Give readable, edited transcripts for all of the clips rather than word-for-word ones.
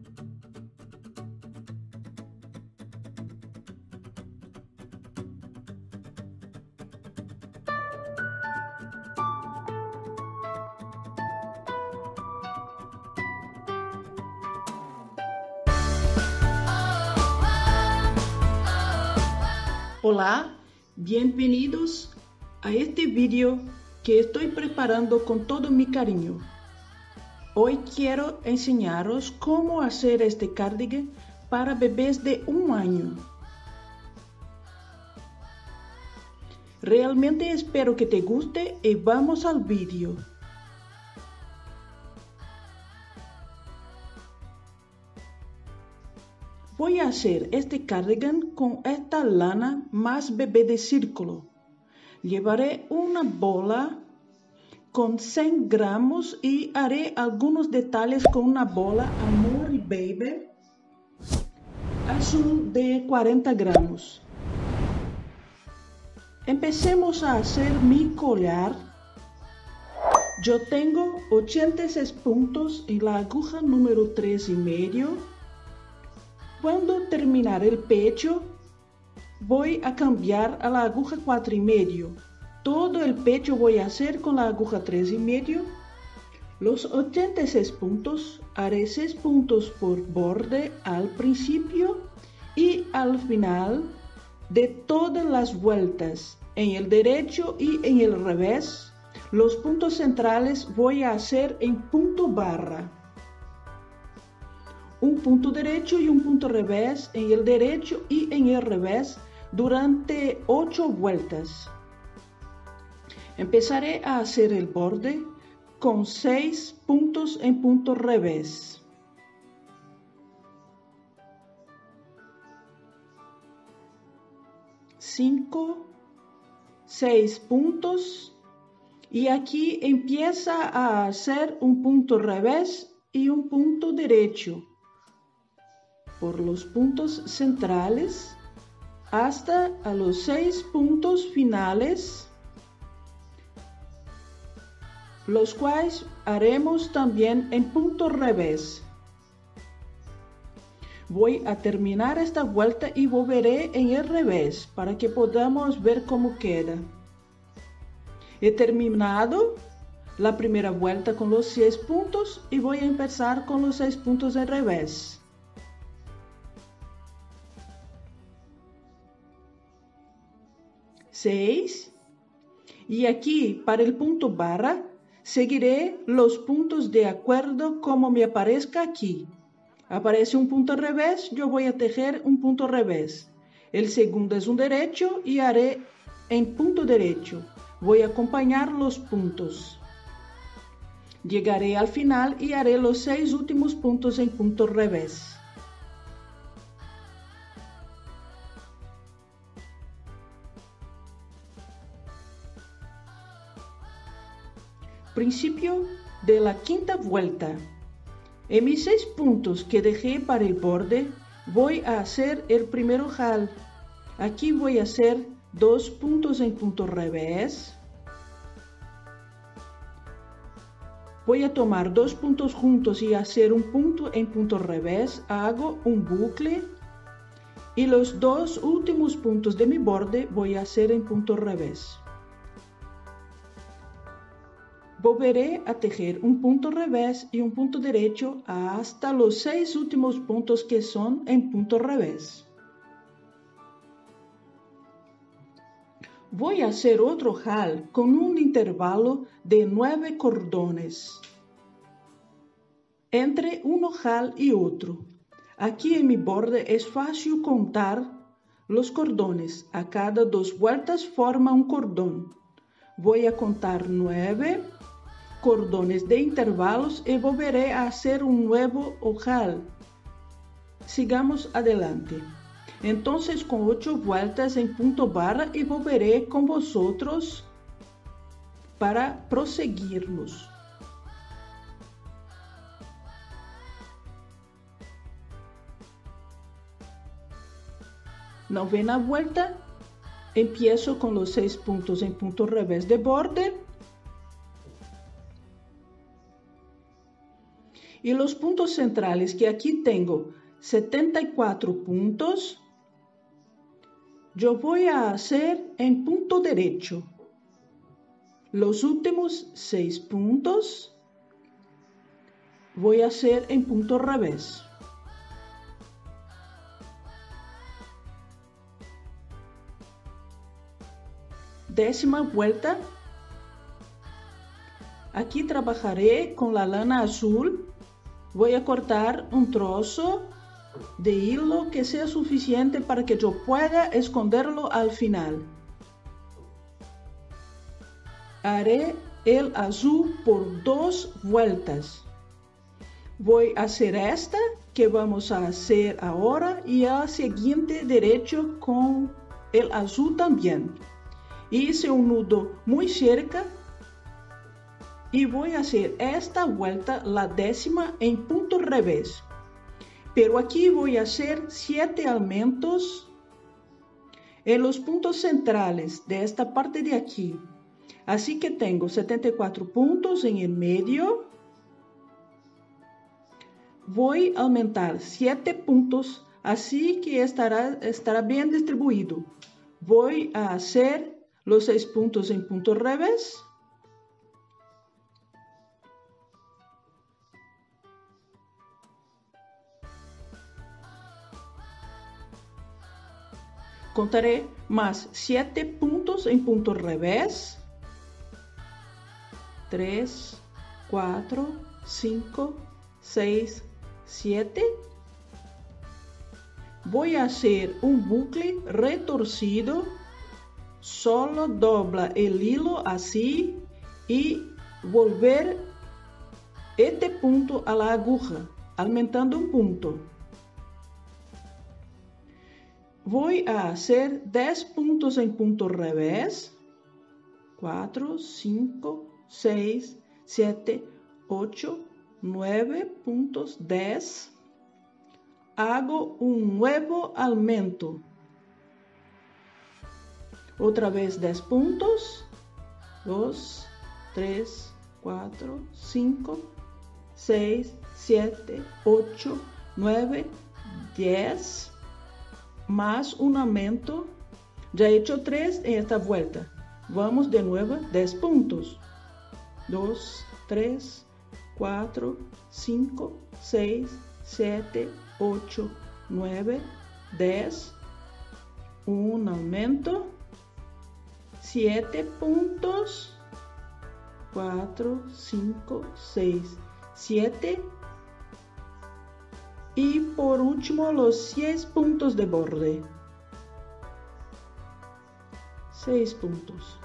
Hola, bienvenidos a este video que estoy preparando con todo mi cariño. Hoy quiero enseñaros cómo hacer este cardigan para bebés de 1 año. Realmente espero que te guste y vamos al video. Voy a hacer este cardigan con esta lana más bebé de círculo. Llevaré una bola con 100 gramos y haré algunos detalles con una bola Amor Baby azul de 40 gramos. Empecemos a hacer mi collar. Yo tengo 86 puntos en la aguja número 3,5. Cuando terminar el pecho, voy a cambiar a la aguja 4,5. Todo el pecho voy a hacer con la aguja 3,5. Los 86 puntos, haré 6 puntos por borde al principio y al final de todas las vueltas, en el derecho y en el revés. Los puntos centrales voy a hacer en punto barra. Un punto derecho y un punto revés en el derecho y en el revés durante 8 vueltas. Empezaré a hacer el borde con 6 puntos en punto revés. Cinco, 6 puntos y aquí empieza a hacer un punto revés y un punto derecho por los puntos centrales hasta a los 6 puntos finales, los cuales haremos también en punto revés. Voy a terminar esta vuelta y volveré en el revés para que podamos ver cómo queda. He terminado la primera vuelta con los 6 puntos y voy a empezar con los 6 puntos en revés. 6 y aquí para el punto barra seguiré los puntos de acuerdo como me aparezca aquí. Aparece un punto revés, yo voy a tejer un punto revés. El segundo es un derecho y haré en punto derecho. Voy a acompañar los puntos. Llegaré al final y haré los 6 últimos puntos en punto revés. Principio de la quinta vuelta. En mis 6 puntos que dejé para el borde, voy a hacer el primer ojal. Aquí voy a hacer 2 puntos en punto revés. Voy a tomar 2 puntos juntos y hacer un punto en punto revés. Hago un bucle y los 2 últimos puntos de mi borde voy a hacer en punto revés. Volveré a tejer un punto revés y un punto derecho hasta los 6 últimos puntos que son en punto revés. Voy a hacer otro ojal con un intervalo de 9 cordones entre un ojal y otro. Aquí en mi borde es fácil contar los cordones. A cada 2 vueltas forma un cordón. Voy a contar 9 cordones de intervalos y volveré a hacer un nuevo ojal. Sigamos adelante. Entonces con 8 vueltas en punto barra y volveré con vosotros para proseguirnos. Novena vuelta. Empiezo con los 6 puntos en punto revés de borde Y los puntos centrales, que aquí tengo 74 puntos, yo voy a hacer en punto derecho. Los últimos 6 puntos voy a hacer en punto revés. Décima vuelta. Aquí trabajaré con la lana azul. Voy a cortar un trozo de hilo que sea suficiente para que yo pueda esconderlo al final. Haré el azul por 2 vueltas. Voy a hacer esta que vamos a hacer ahora y al siguiente derecho con el azul también. Hice un nudo muy cerca y voy a hacer esta vuelta, la décima, en punto revés. Pero aquí voy a hacer 7 aumentos en los puntos centrales de esta parte de aquí. Así que tengo 74 puntos en el medio. Voy a aumentar 7 puntos, así que estará bien distribuido. Voy a hacer los 6 puntos en punto revés. Contaré más 7 puntos en punto revés. 3, 4, 5, 6, 7. Voy a hacer un bucle retorcido. Solo dobla el hilo así y volver este punto a la aguja, aumentando un punto. Voy a hacer 10 puntos en punto revés. 4, 5, 6, 7, 8, 9 puntos, 10. Hago un nuevo aumento. Otra vez 10 puntos. 2, 3, 4, 5, 6, 7, 8, 9, 10. Más un aumento. Ya he hecho 3 en esta vuelta. Vamos de nuevo, 10 puntos. 2, 3, 4, 5, 6, 7, 8, 9, 10. Un aumento. 7 puntos. 4, 5, 6, 7. Y por último los 6 puntos de borde. 6 puntos.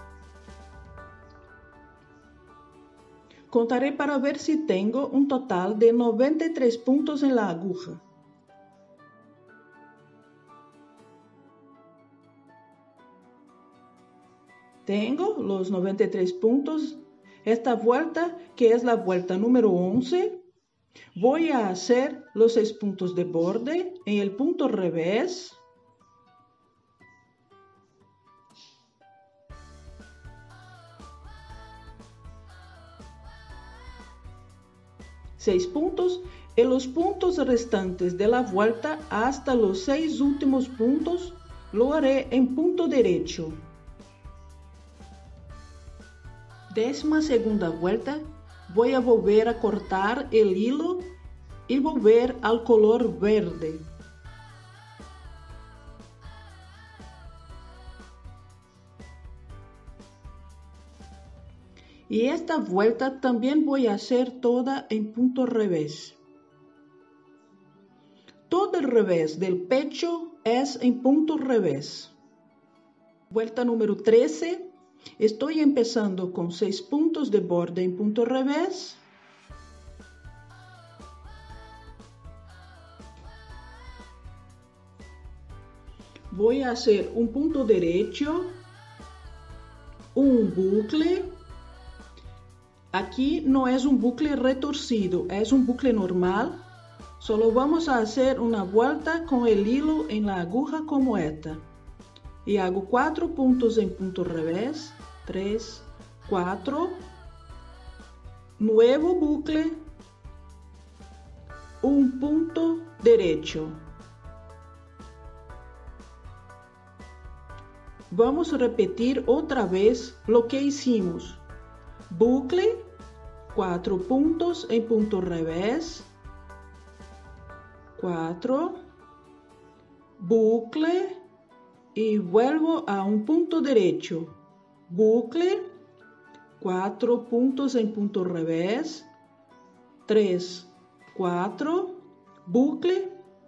Contaré para ver si tengo un total de 93 puntos en la aguja. Tengo los 93 puntos. Esta vuelta, que es la vuelta número 11, voy a hacer los 6 puntos de borde en el punto revés. Seis puntos en los puntos restantes de la vuelta hasta los 6 últimos puntos lo haré en punto derecho. 12ª vuelta, voy a volver a cortar el hilo y volver al color verde. Y esta vuelta también voy a hacer toda en punto revés. Todo el revés del pecho es en punto revés. Vuelta número 13. Estoy empezando con 6 puntos de borde en punto revés. Voy a hacer un punto derecho, un bucle. Aquí no es un bucle retorcido, es un bucle normal. Solo vamos a hacer una vuelta con el hilo en la aguja como esta. Y hago 4 puntos en punto revés, 3, 4, nuevo bucle, un punto derecho. Vamos a repetir otra vez lo que hicimos. Bucle, 4 puntos en punto revés, 4, bucle y vuelvo a un punto derecho. Bucle, 4 puntos en punto revés, 3, 4, bucle,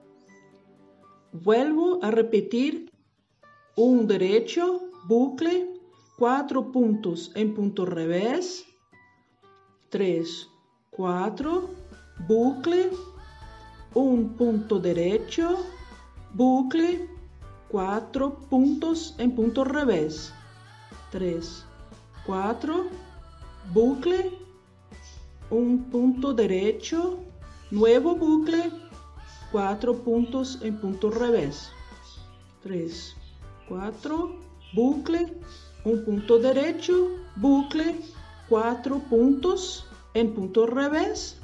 vuelvo a repetir un derecho, bucle, 4 puntos en punto revés, 3, 4, bucle, un punto derecho, bucle, 4 puntos en punto revés, 3, 4, bucle, un punto derecho, nuevo bucle, 4 puntos en punto revés, 3, 4, bucle, un punto derecho, bucle, 4 puntos en punto revés,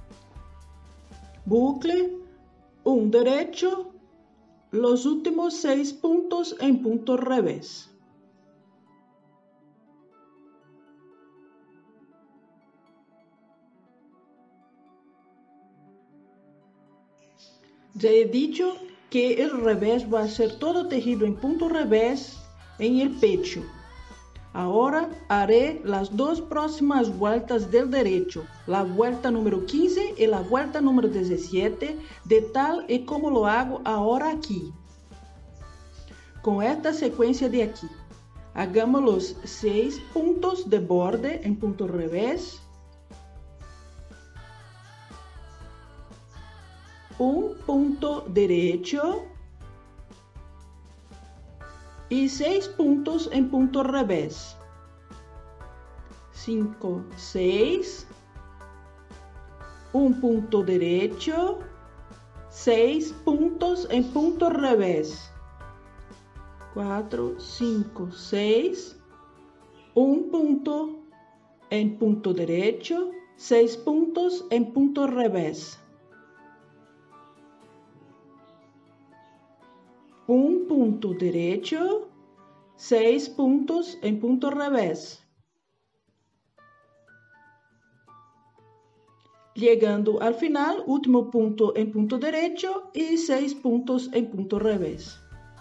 bucle, un derecho, los últimos 6 puntos en punto revés. Ya he dicho que el revés va a ser todo tejido en punto revés en el pecho. Ahora haré las dos próximas vueltas del derecho, la vuelta número 15 y la vuelta número 17, de tal y como lo hago ahora aquí. Con esta secuencia de aquí, hagamos los 6 puntos de borde en punto revés, un punto derecho y 6 puntos en punto revés. 5, 6, un punto derecho, 6 puntos en punto revés. 4, 5, 6, un punto en punto derecho, 6 puntos en punto revés. Un punto derecho, 6 puntos en punto revés. Llegando al final, último punto en punto derecho y 6 puntos en punto revés.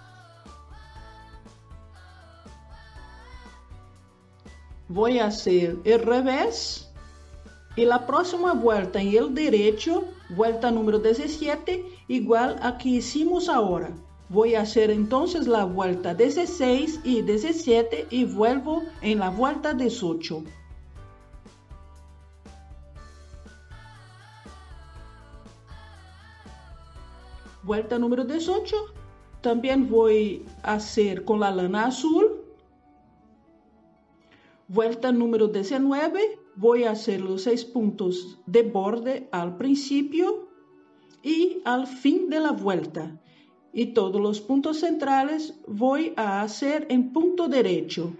Voy a hacer el revés y la próxima vuelta en el derecho, vuelta número 17, igual a que hicimos ahora. Voy a hacer entonces la vuelta 16 y 17 y vuelvo en la vuelta 18. Vuelta número 18, también voy a hacer con la lana azul. Vuelta número 19, voy a hacer los 6 puntos de borde al principio y al fin de la vuelta. Y todos los puntos centrales voy a hacer en punto derecho.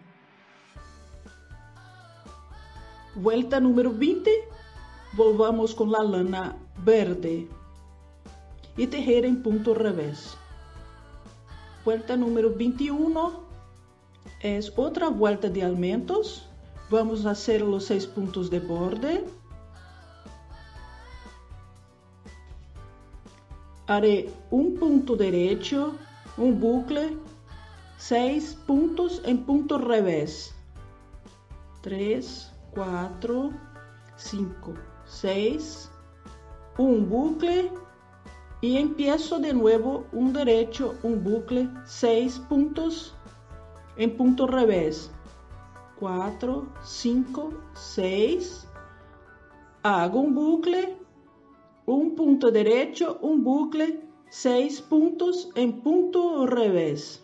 Vuelta número 20, volvamos con la lana verde y tejer en punto revés. Vuelta número 21 es otra vuelta de aumentos. Vamos a hacer los 6 puntos de borde. Haré un punto derecho, un bucle, 6 puntos en punto revés. 3, 4, 5, 6, un bucle y empiezo de nuevo un derecho, un bucle, 6 puntos en punto revés. 4, 5, 6, hago un bucle, un punto derecho, un bucle, 6 puntos en punto revés.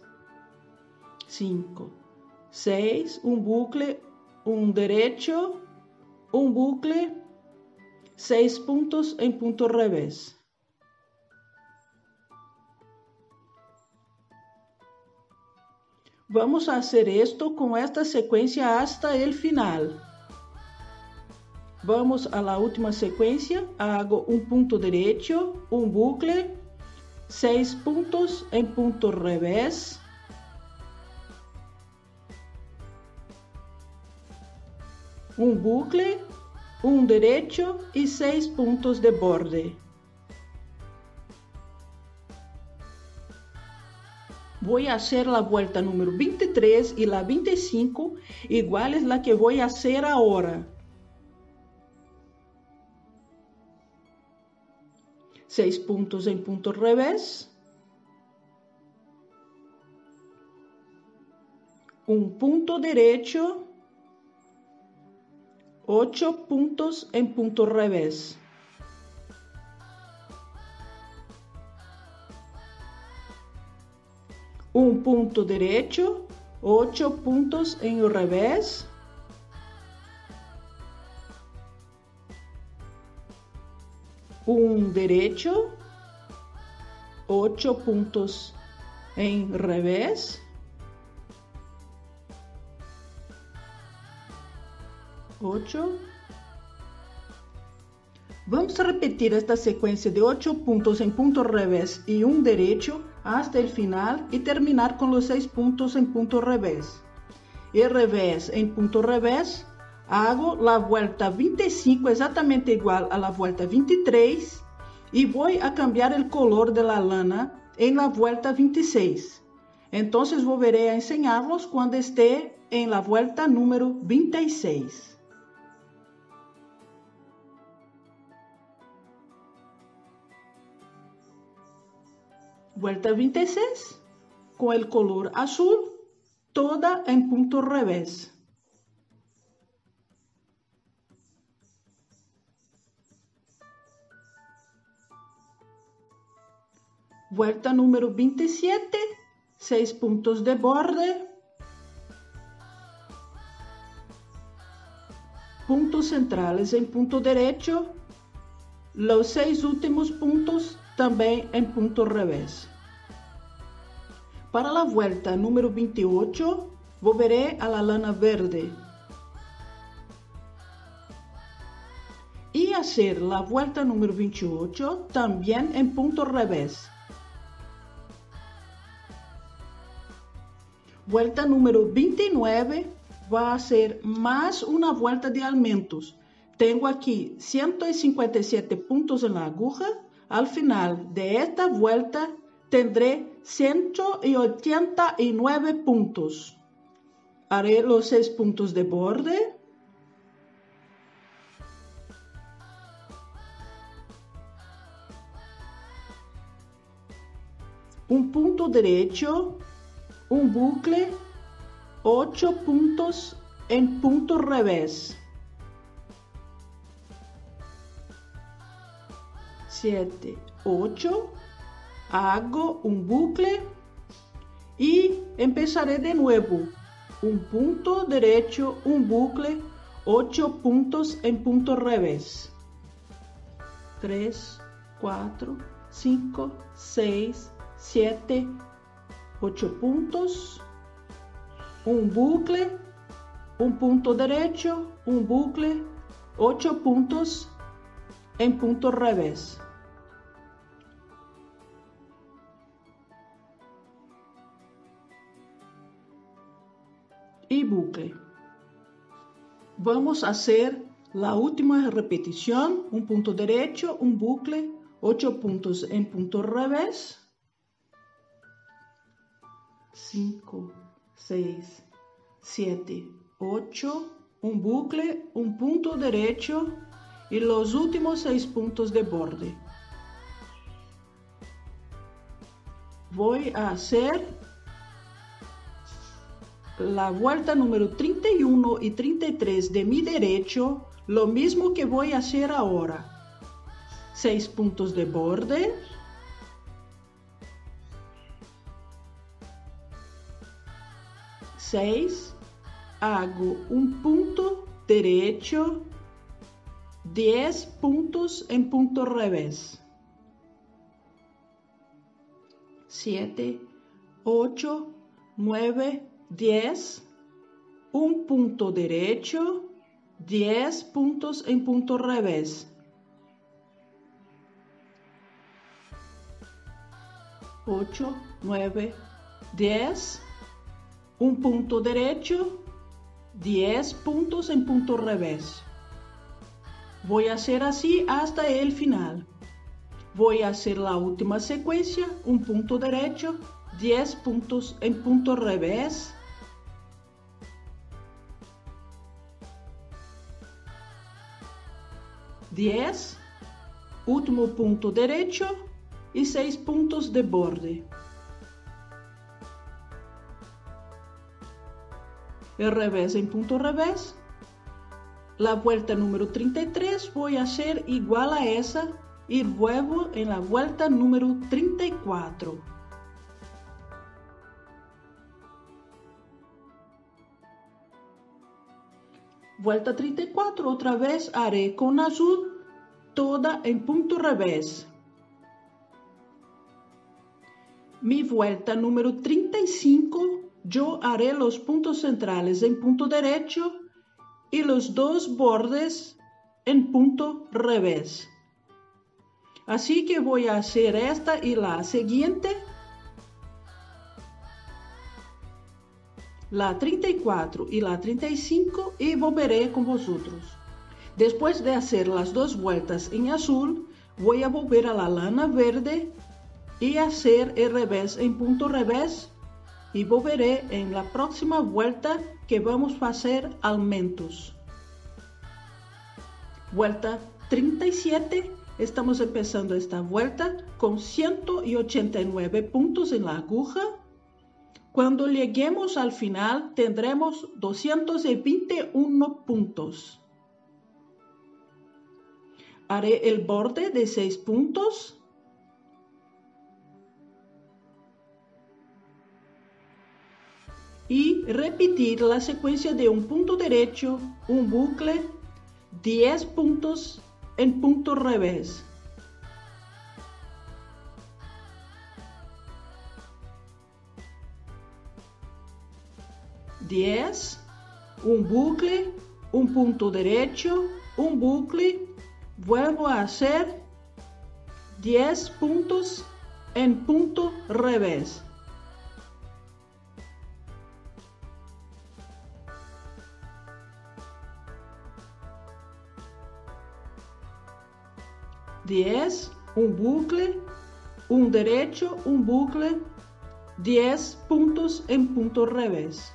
5, 6, un bucle, un derecho, un bucle, 6 puntos en punto revés. Vamos a hacer esto con esta secuencia hasta el final. Vamos a la última secuencia. Hago un punto derecho, un bucle, 6 puntos en punto revés, un bucle, un derecho y 6 puntos de borde. Voy a hacer la vuelta número 23 y la 25, igual es la que voy a hacer ahora. 6 puntos en punto revés, un punto derecho, 8 puntos en punto revés. Un punto derecho, 8 puntos en el revés. Un derecho, 8 puntos en revés. 8. Vamos a repetir esta secuencia de 8 puntos en punto revés y un derecho hasta el final y terminar con los 6 puntos en punto revés. El revés en punto revés, hago la vuelta 25 exactamente igual a la vuelta 23 y voy a cambiar el color de la lana en la vuelta 26. Entonces volveré a enseñarlos cuando esté en la vuelta número 26. Vuelta 26, con el color azul, toda en punto revés. Vuelta número 27, 6 puntos de borde. Puntos centrales en punto derecho. Los 6 últimos puntos también en punto revés. Para la vuelta número 28, volveré a la lana verde. Y hacer la vuelta número 28 también en punto revés. Vuelta número 29 va a ser más una vuelta de aumentos. Tengo aquí 157 puntos en la aguja. Al final de esta vuelta tendré 189 puntos. Haré los 6 puntos de borde. Un punto derecho, un bucle, 8 puntos en punto revés. 7, 8, hago un bucle y empezaré de nuevo. Un punto derecho, un bucle, 8 puntos en punto revés. 3, 4, 5, 6, 7, 8 puntos. Un bucle, un punto derecho, un bucle, 8 puntos en punto revés. Y bucle. Vamos a hacer la última repetición, un punto derecho, un bucle, 8 puntos en punto revés. 5, 6, 7, 8, un bucle, un punto derecho y los últimos 6 puntos de borde. Voy a hacer la vuelta número 31 y 33 de mi derecho, lo mismo que voy a hacer ahora. 6 puntos de borde. Hago un punto derecho, 10 puntos en punto revés. 7, 8, 9, 10, un punto derecho, 10 puntos en punto revés. 8, 9, 10, un punto derecho, 10 puntos en punto revés. Voy a hacer así hasta el final. Voy a hacer la última secuencia, un punto derecho, 10 puntos en punto revés. Diez, último punto derecho y 6 puntos de borde. El revés en punto revés. La vuelta número 33 voy a hacer igual a esa y vuelvo en la vuelta número 34. Vuelta 34, otra vez haré con azul toda en punto revés. Mi vuelta número 35, yo haré los puntos centrales en punto derecho y los dos bordes en punto revés. Así que voy a hacer esta y la siguiente. La 34 y la 35 y volveré con vosotros. Después de hacer las dos vueltas en azul, voy a volver a la lana verde y hacer el revés en punto revés y volveré en la próxima vuelta que vamos a hacer aumentos. Vuelta 37, estamos empezando esta vuelta con 189 puntos en la aguja. Cuando lleguemos al final tendremos 221 puntos. Haré el borde de 6 puntos. Y repetir la secuencia de un punto derecho, un bucle, 10 puntos en punto revés. Un bucle, un punto derecho, un bucle, vuelvo a hacer 10 puntos en punto revés. Un bucle, un derecho, un bucle, 10 puntos en punto revés.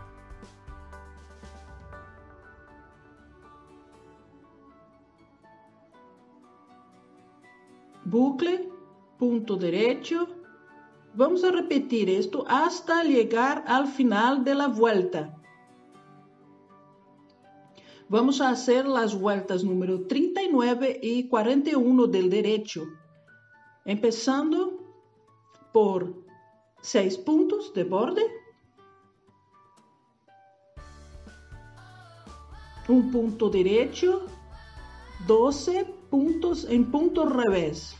Bucle, punto derecho. Vamos a repetir esto hasta llegar al final de la vuelta. Vamos a hacer las vueltas número 39 y 41 del derecho, empezando por 6 puntos de borde, un punto derecho, 12 puntos en punto revés.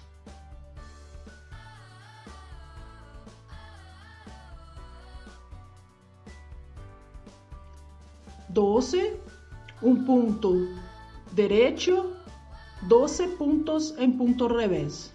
Un punto derecho, 12 puntos en punto revés.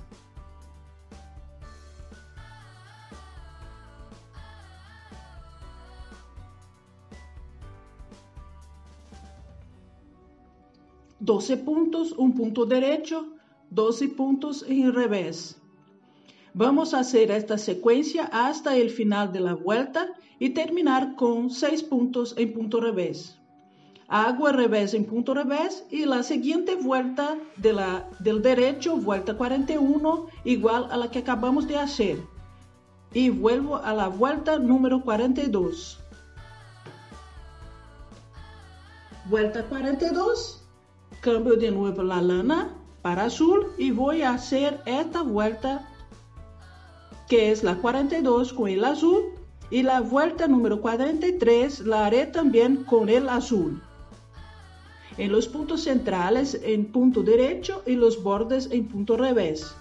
Doce puntos, un punto derecho, 12 puntos en revés. Vamos a hacer esta secuencia hasta el final de la vuelta y terminar con 6 puntos en punto revés. Hago el revés en punto revés y la siguiente vuelta del derecho, vuelta 41, igual a la que acabamos de hacer. Y vuelvo a la vuelta número 42. Vuelta 42, cambio de nuevo la lana para azul y voy a hacer esta vuelta que es la 42 con el azul y la vuelta número 43 la haré también con el azul. En los puntos centrales en punto derecho y los bordes en punto revés.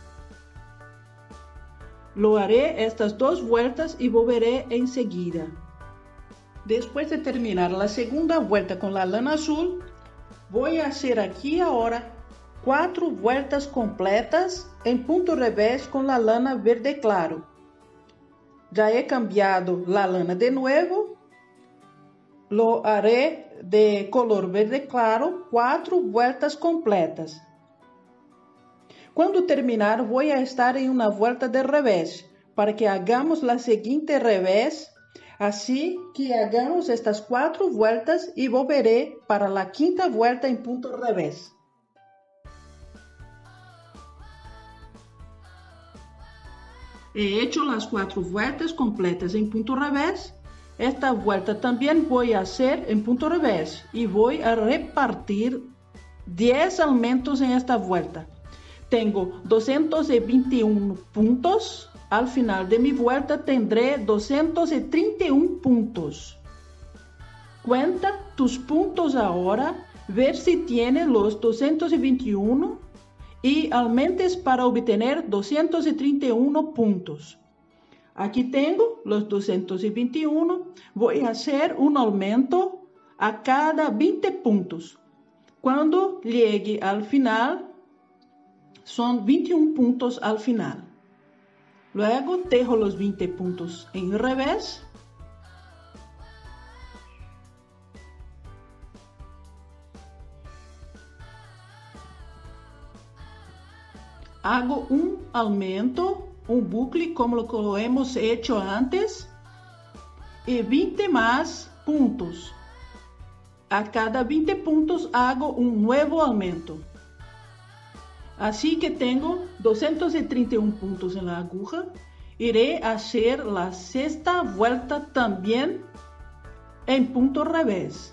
Lo haré estas dos vueltas y volveré enseguida. Después de terminar la segunda vuelta con la lana azul, Voy a hacer aquí ahora 4 vueltas completas en punto revés con la lana verde claro. Ya he cambiado la lana de nuevo. Lo haré de color verde claro 4 vueltas completas. Cuando terminar voy a estar en una vuelta de revés para que hagamos la siguiente revés. Así que hagamos estas 4 vueltas y volveré para la quinta vuelta en punto revés. He hecho las 4 vueltas completas en punto revés. Esta vuelta también voy a hacer en punto revés y voy a repartir 10 aumentos en esta vuelta. Tengo 221 puntos. Al final de mi vuelta tendré 231 puntos. Cuenta tus puntos ahora, ver si tienes los 221 y aumentes para obtener 231 puntos. Aquí tengo los 221. Voy a hacer un aumento a cada 20 puntos. Cuando llegue al final, son 21 puntos al final. Luego dejo los 20 puntos en revés. Hago un aumento, un bucle como lo hemos hecho antes. Y 20 más puntos. A cada 20 puntos hago un nuevo aumento. Así que tengo 231 puntos en la aguja. Iré a hacer la sexta vuelta también en punto revés.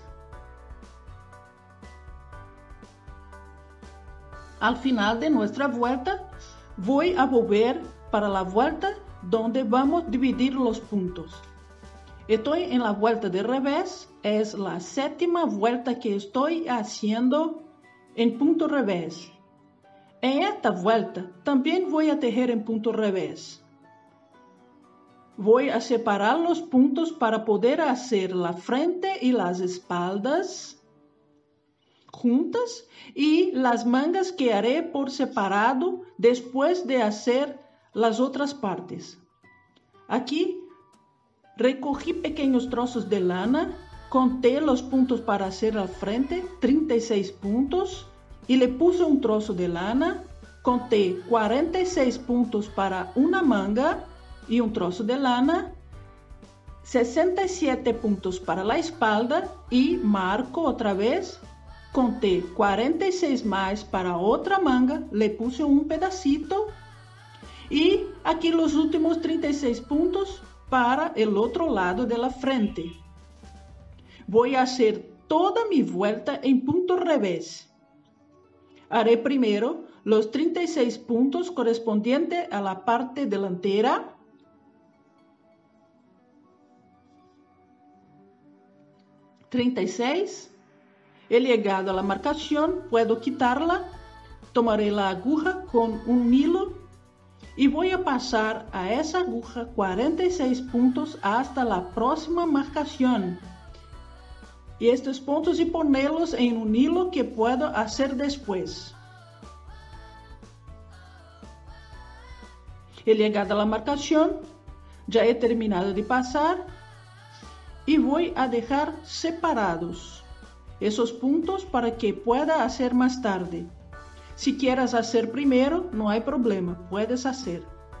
Al final de nuestra vuelta, voy a volver para la vuelta donde vamos a dividir los puntos. Estoy en la vuelta de revés. Es la séptima vuelta que estoy haciendo en punto revés. En esta vuelta también voy a tejer en punto revés. Voy a separar los puntos para poder hacer la frente y las espaldas juntas y las mangas que haré por separado después de hacer las otras partes. Aquí recogí pequeños trozos de lana, conté los puntos para hacer la frente, 36 puntos. Y le puse un trozo de lana, conté 46 puntos para una manga y un trozo de lana, 67 puntos para la espalda y marco otra vez, conté 46 más para otra manga, le puse un pedacito y aquí los últimos 36 puntos para el otro lado de la frente. Voy a hacer toda mi vuelta en punto revés. Haré primero los 36 puntos correspondientes a la parte delantera. (36) He llegado a la marcación, puedo quitarla. Tomaré la aguja con un hilo y voy a pasar a esa aguja 46 puntos hasta la próxima marcación. Y estos puntos y ponerlos en un hilo que puedo hacer después. He llegado a la marcación, ya he terminado de pasar y voy a dejar separados esos puntos para que pueda hacer más tarde. Si quieres hacer primero, no hay problema, puedes hacer.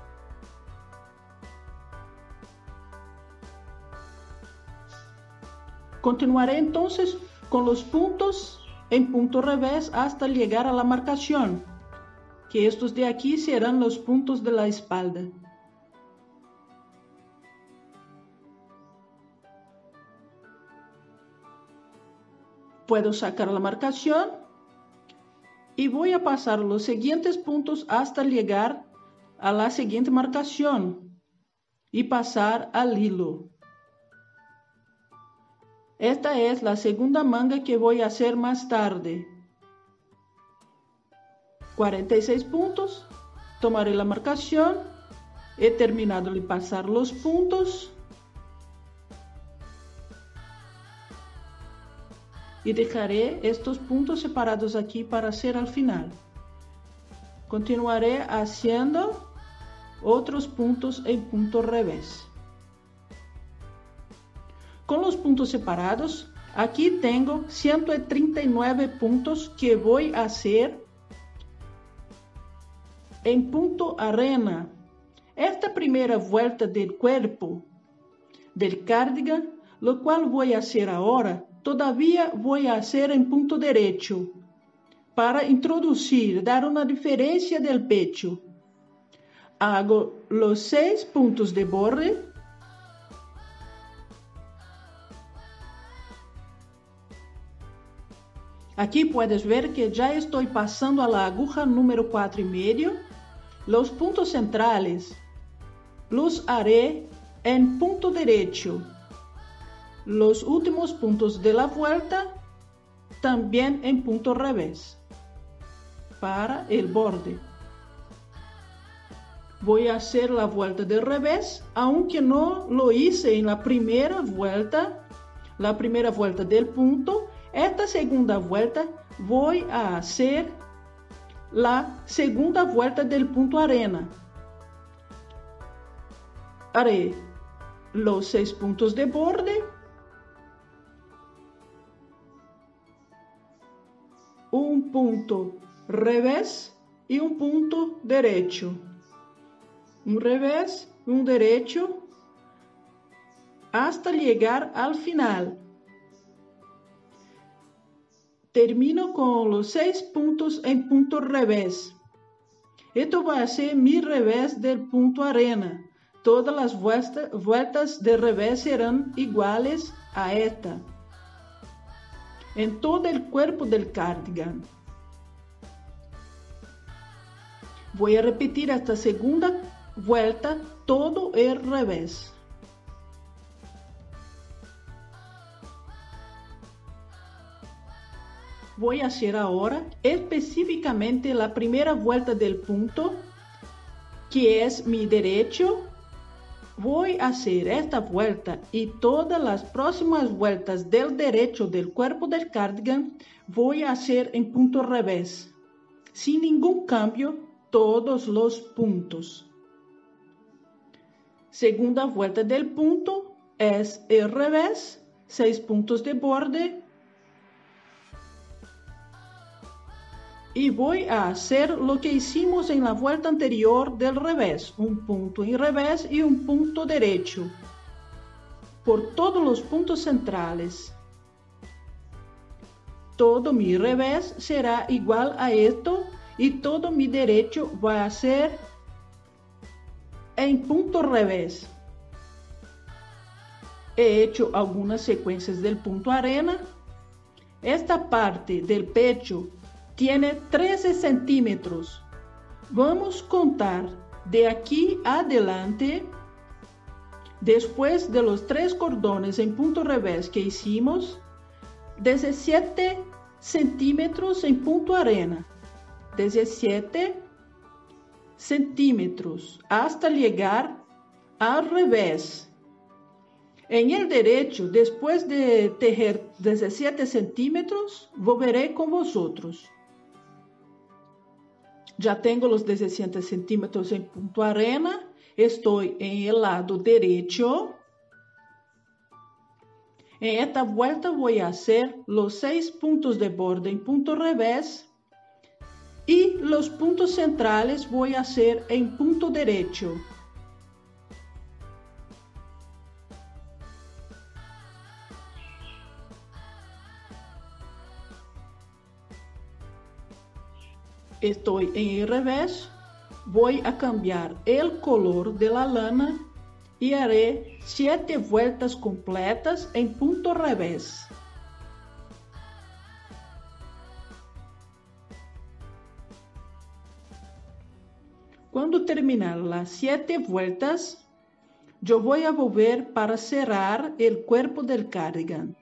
Continuaré entonces con los puntos en punto revés hasta llegar a la marcación, que estos de aquí serán los puntos de la espalda. Puedo sacar la marcación y voy a pasar los siguientes puntos hasta llegar a la siguiente marcación y pasar al hilo. Esta es la segunda manga que voy a hacer más tarde. 46 puntos, tomaré la marcación, he terminado de pasar los puntos y dejaré estos puntos separados aquí para hacer al final. Continuaré haciendo otros puntos en punto revés. Con los puntos separados, aquí tengo 139 puntos que voy a hacer en punto arena. Esta primera vuelta del cuerpo del cardigan, lo cual voy a hacer ahora, todavía voy a hacer en punto derecho, para introducir, dar una diferencia del pecho. Hago los 6 puntos de borde. Aquí puedes ver que ya estoy pasando a la aguja número 4,5. Los puntos centrales los haré en punto derecho. Los últimos puntos de la vuelta también en punto revés para el borde. Voy a hacer la vuelta del revés, aunque no lo hice en la primera vuelta del punto. Esta segunda vuelta voy a hacer la segunda vuelta del punto arena. Haré los 6 puntos de borde, un punto revés y un punto derecho. Un revés, un derecho, hasta llegar al final. Termino con los 6 puntos en punto revés. Esto va a ser mi revés del punto arena. Todas las vueltas de revés serán iguales a esta. En todo el cuerpo del cardigan. Voy a repetir esta segunda vuelta todo el revés. Voy a hacer ahora específicamente la primera vuelta del punto, que es mi derecho. Voy a hacer esta vuelta y todas las próximas vueltas del derecho del cuerpo del cardigan voy a hacer en punto revés, sin ningún cambio, todos los puntos. Segunda vuelta del punto es el revés, 6 puntos de borde. Y voy a hacer lo que hicimos en la vuelta anterior del revés, un punto en revés y un punto derecho, por todos los puntos centrales. Todo mi revés será igual a esto y todo mi derecho va a ser en punto revés. He hecho algunas secuencias del punto arena. Esta parte del pecho tiene 13 centímetros. Vamos a contar de aquí adelante, después de los 3 cordones en punto revés que hicimos, 17 centímetros en punto arena, 17 centímetros hasta llegar al revés. En el derecho, después de tejer 17 centímetros, volveré con vosotros. Ya tengo los 17 centímetros en punto arena. Estoy en el lado derecho. En esta vuelta voy a hacer los 6 puntos de borde en punto revés. Y los puntos centrales voy a hacer en punto derecho. Estoy en el revés, voy a cambiar el color de la lana y haré 7 vueltas completas en punto revés. Cuando terminar las 7 vueltas, yo voy a volver para cerrar el cuerpo del cardigan.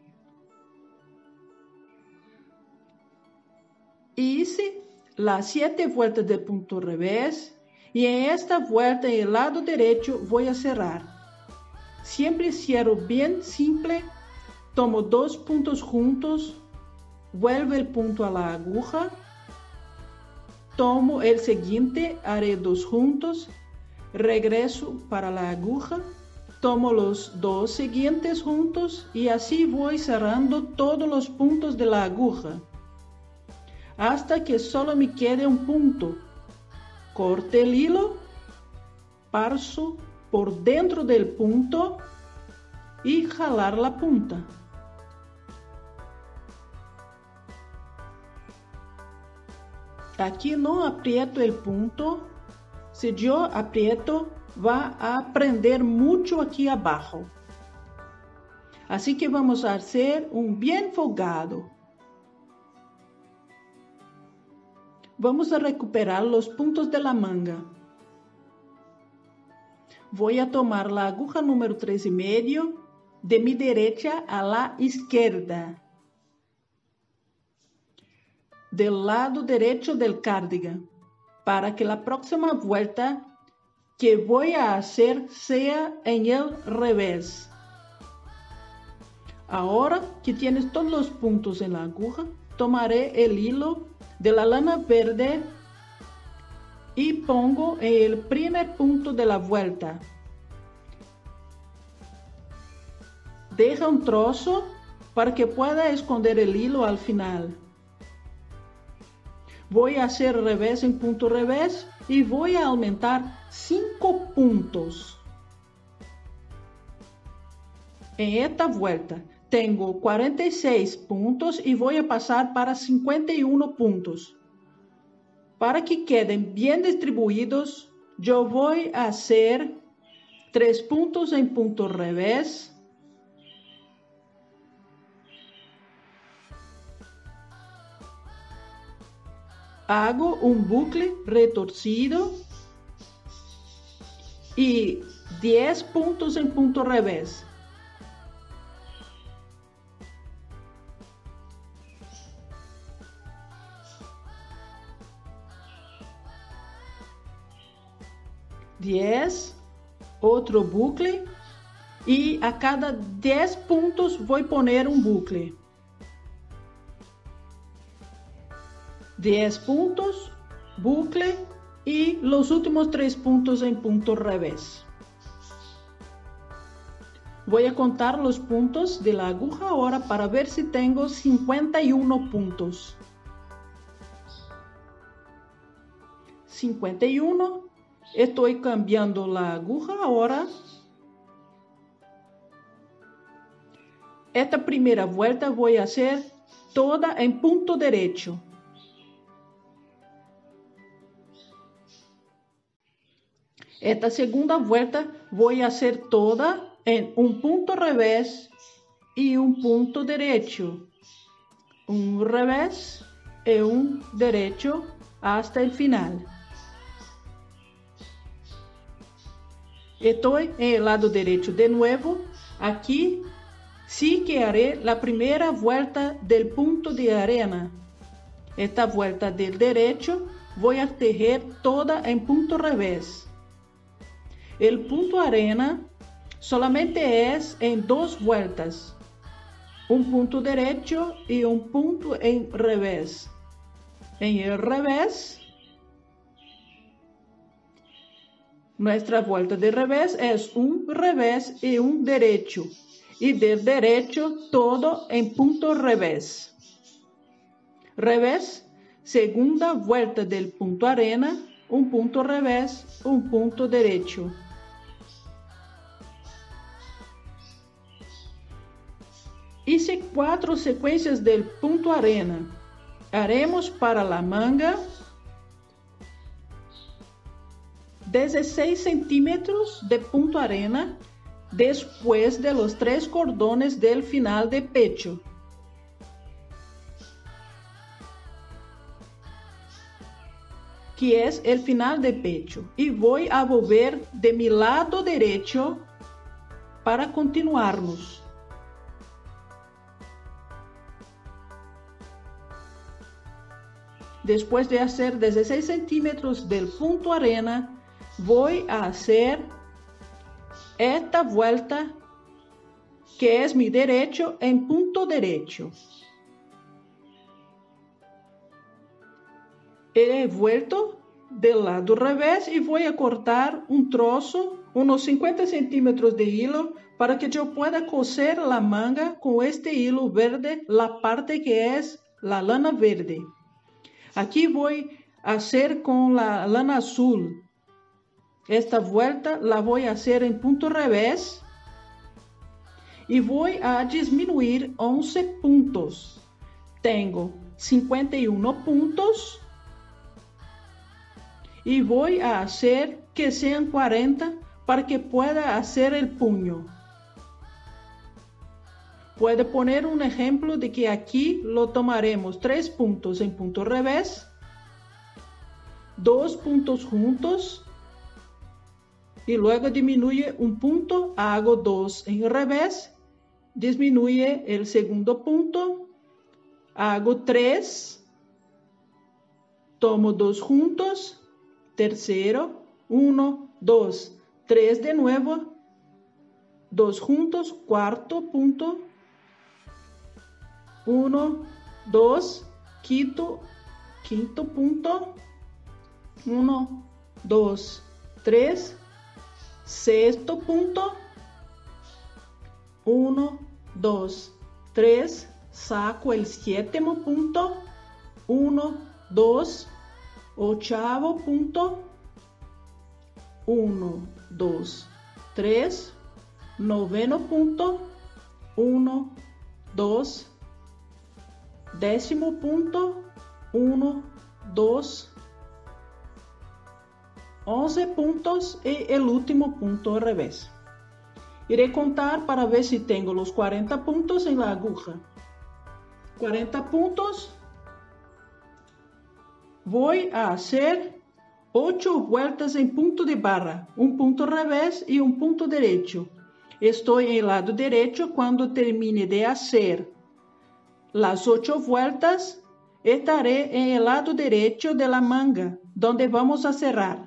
Hice las 7 vueltas de punto revés y en esta vuelta en el lado derecho voy a cerrar. Siempre cierro bien simple, tomo 2 puntos juntos vuelve el punto a la aguja, tomo el siguiente, haré 2 juntos, regreso para la aguja, tomo los 2 siguientes juntos y así voy cerrando todos los puntos de la aguja, hasta que solo me quede un punto. Corte el hilo, paso por dentro del punto y jalar la punta. Aquí no aprieto el punto. Si yo aprieto, va a prender mucho aquí abajo. Así que vamos a hacer un bien folgado. Vamos a recuperar los puntos de la manga. Voy a tomar la aguja número 3,5 de mi derecha a la izquierda, del lado derecho del cardigan, para que la próxima vuelta que voy a hacer sea en el revés. Ahora que tienes todos los puntos en la aguja, tomaré el hilo de la lana verde y pongo el primer punto de la vuelta. Deja un trozo para que pueda esconder el hilo al final. Voy a hacer revés en punto revés y voy a aumentar 5 puntos. En esta vuelta tengo 46 puntos y voy a pasar para 51 puntos. Para que queden bien distribuidos, yo voy a hacer 3 puntos en punto revés, hago un bucle retorcido y 10 puntos en punto revés. Otro bucle y a cada 10 puntos voy a poner un bucle. 10 puntos, bucle y los últimos 3 puntos en punto revés. Voy a contar los puntos de la aguja ahora para ver si tengo 51 puntos. 51. Estoy cambiando la aguja ahora. Esta primera vuelta voy a hacer toda en punto derecho. Esta segunda vuelta voy a hacer toda en un punto revés y un punto derecho. Un revés y un derecho hasta el final. Estoy en el lado derecho de nuevo. Aquí sí que haré la primera vuelta del punto de arena. Esta vuelta del derecho voy a tejer toda en punto revés. El punto arena solamente es en 2 vueltas. Un punto derecho y un punto en revés. En el revés, nuestra vuelta de revés es un revés y un derecho. Y del derecho todo en punto revés. Revés, segunda vuelta del punto arena, un punto revés, un punto derecho. Hice 4 secuencias del punto arena. Haremos para la manga 16 centímetros de punto arena después de los 3 cordones del final de pecho. Que es el final de pecho. Y voy a volver de mi lado derecho para continuarmos. Después de hacer 16 centímetros del punto arena, voy a hacer esta vuelta que es mi derecho en punto derecho. He vuelto del lado revés y voy a cortar un trozo, unos 50 centímetros de hilo, para que yo pueda coser la manga con este hilo verde, la parte que es la lana verde. Aquí voy a hacer con la lana azul. Esta vuelta la voy a hacer en punto revés y voy a disminuir 11 puntos. Tengo 51 puntos y voy a hacer que sean 40 para que pueda hacer el puño. Puede poner un ejemplo de que aquí lo tomaremos 3 puntos en punto revés, 2 puntos juntos y luego disminuye un punto, hago 2 en revés, disminuye el segundo punto, hago 3, tomo 2 juntos, tercero, 1, 2, 3 de nuevo, 2 juntos, cuarto punto, 1, 2, quinto punto, 1, 2, 3, sexto punto, 1, 2, 3, saco el séptimo punto, 1, 2, octavo punto, 1, 2, 3, noveno punto, 1, 2, décimo punto, 1, 2, 11 puntos y el último punto al revés. Iré a contar para ver si tengo los 40 puntos en la aguja. 40 puntos. Voy a hacer 8 vueltas en punto de barra, un punto revés y un punto derecho. Estoy en el lado derecho. Cuando termine de hacer las 8 vueltas, estaré en el lado derecho de la manga, donde vamos a cerrar.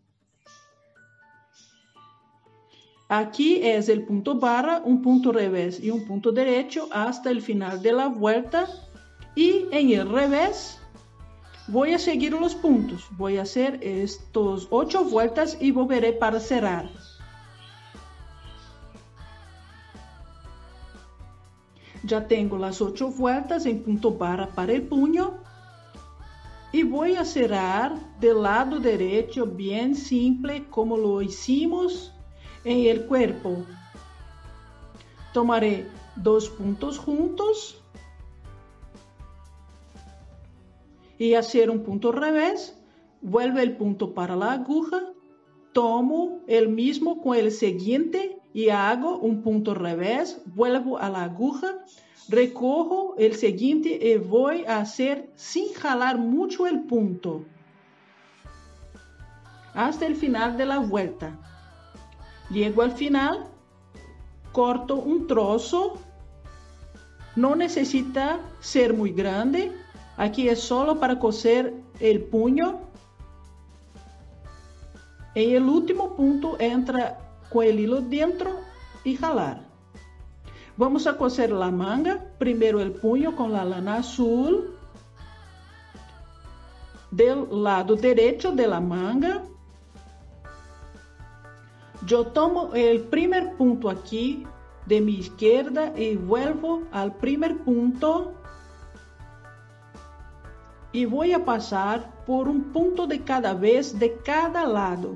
Aquí es el punto barra, un punto revés y un punto derecho hasta el final de la vuelta. Y en el revés voy a seguir los puntos. Voy a hacer estos 8 vueltas y volveré para cerrar. Ya tengo las 8 vueltas en punto barra para el puño. Y voy a cerrar del lado derecho bien simple como lo hicimos en el cuerpo. Tomaré 2 puntos juntos y hacer un punto revés, vuelve el punto para la aguja, tomo el mismo con el siguiente y hago un punto revés, vuelvo a la aguja, recojo el siguiente y voy a hacer sin jalar mucho el punto hasta el final de la vuelta. Llego al final, corto un trozo, no necesita ser muy grande, aquí es solo para coser el puño. En el último punto entra con el hilo dentro y jalar. Vamos a coser la manga, primero el puño con la lana azul, del lado derecho de la manga. Yo tomo el primer punto aquí de mi izquierda y vuelvo al primer punto y voy a pasar por un punto de cada vez de cada lado.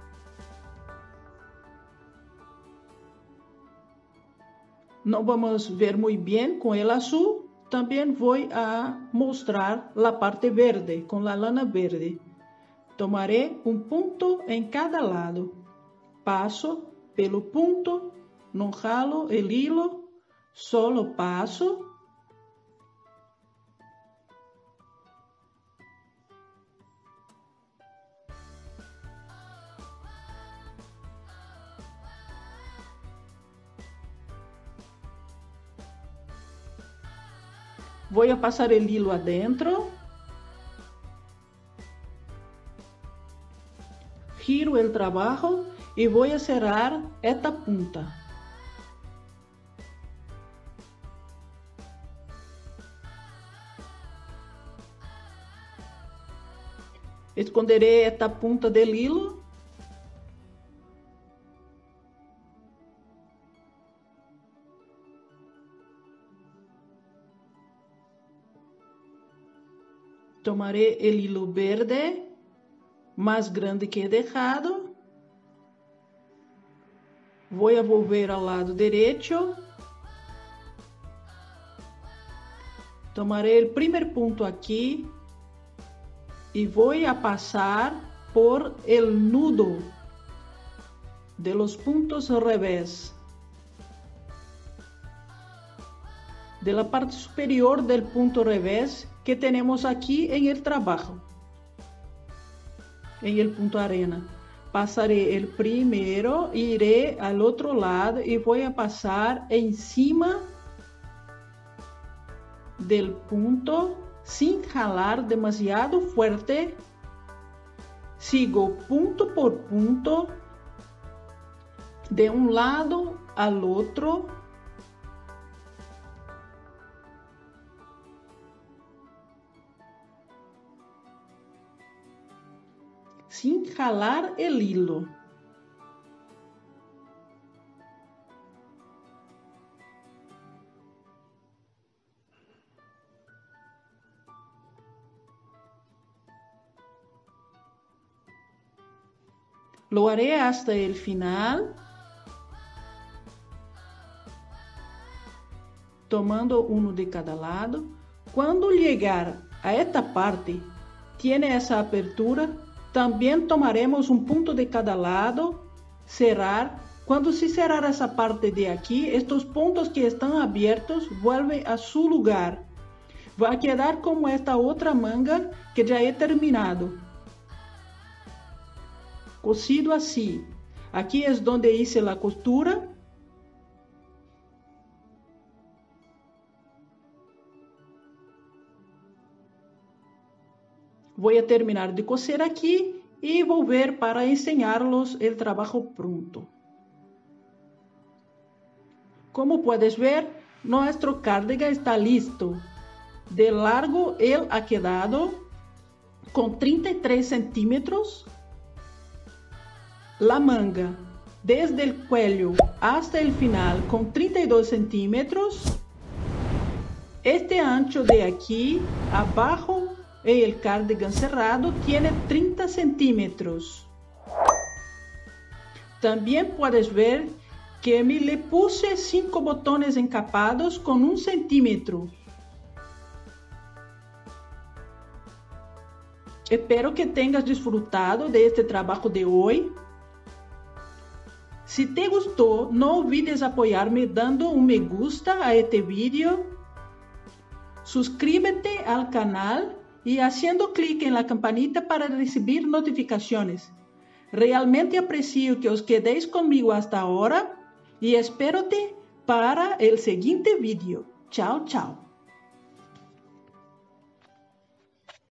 No vamos a ver muy bien con el azul, también voy a mostrar la parte verde con la lana verde. Tomaré un punto en cada lado. Passo pelo punto, não jalo el hilo, solo paso. Voy a pasar el hilo adentro. Giro el trabajo y voy a cerrar esta punta. Esconderé esta punta del hilo. Tomaré el hilo verde más grande que he dejado. Voy a volver al lado derecho. Tomaré el primer punto aquí y voy a pasar por el nudo de los puntos al revés, de la parte superior del punto revés que tenemos aquí en el trabajo, en el punto arena. Pasaré el primero, iré al otro lado y voy a pasar encima del punto sin jalar demasiado fuerte. Sigo punto por punto de un lado al otro. Sin jalar el hilo. Lo haré hasta el final, tomando uno de cada lado. Cuando llegar a esta parte, tiene esa apertura, también tomaremos un punto de cada lado, cerrar. Cuando se cerrar esa parte de aquí, estos puntos que están abiertos vuelven a su lugar. Va a quedar como esta otra manga que ya he terminado. Cosido así. Aquí es donde hice la costura. Voy a terminar de coser aquí y volver para enseñarlos el trabajo pronto. Como puedes ver, nuestro cardigan está listo. De largo él ha quedado con 33 centímetros. La manga desde el cuello hasta el final con 32 centímetros. Este ancho de aquí abajo en el cardigan cerrado tiene 30 centímetros. También puedes ver que me le puse 5 botones encapados con 1 centímetro. Espero que tengas disfrutado de este trabajo de hoy. Si te gustó, no olvides apoyarme dando un me gusta a este vídeo. Suscríbete al canal y haciendo clic en la campanita para recibir notificaciones. Realmente aprecio que os quedéis conmigo hasta ahora y espérote para el siguiente vídeo. Chao, chao.